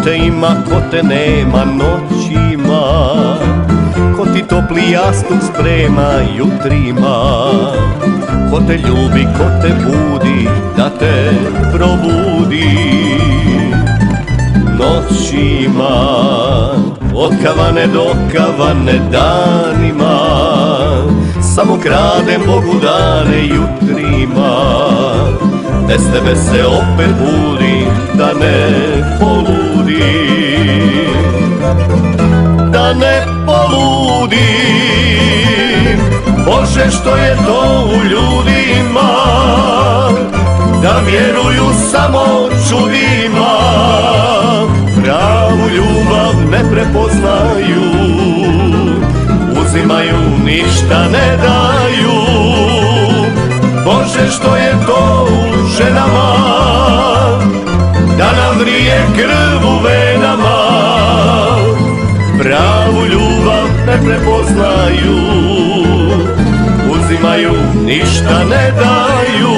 te ima, ko te nema noćima, ko ti topli jastuk sprema jutrima, ko te ljubi, ko te budi, da te probudi noćima. Od kavane do kavane danima, samo kradem Bogu dane jutrima. Bez tebe se opet budim, da ne poludim, da ne poludim. Bože, što je to u ljudima, da vjeruju samo čudima, pravu ljubav ne prepoznaju, uzimaju, ništa ne daju. Bože, što je to u ženama, da nam vrije krv u venama, pravu ljubav ne prepoznaju, uzimaju, ništa ne daju.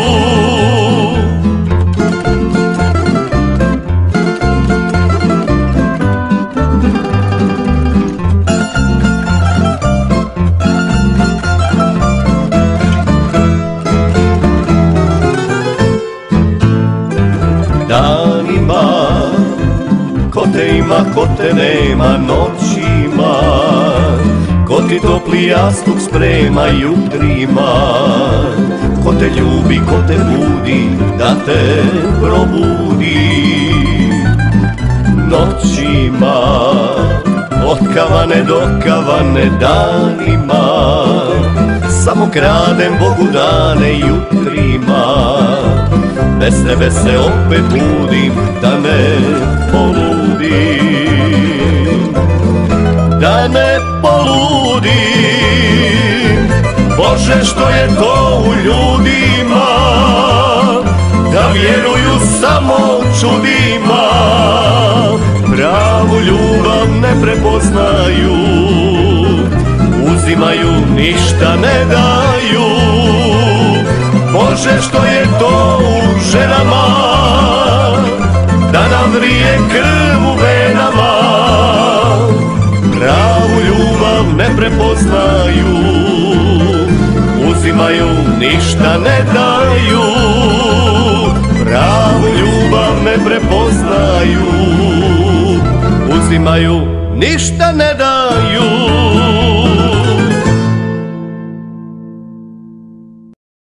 Danima, ko te ima, ko te nema noćima, ko ti topli jastuk sprema jutrima, ko te ljubi, ko te budi, da te probudi noćima. Od kavane do kavane danima, samo kradem Bogu dane jutrima. Bez tebe se opet budim, da ne poludim, da ne poludim. Bože, što je to u ljudima, da vjeruju samo čudima, pravu ljubav ne prepoznaju, uzimaju, ništa ne daju. Bože, što je to u ženama, da nam vrije krv u venama, pravu ljubav ne prepoznaju, uzimaju, ništa ne daju. Pravu ljubav ne prepoznaju, uzimaju, ništa ne daju.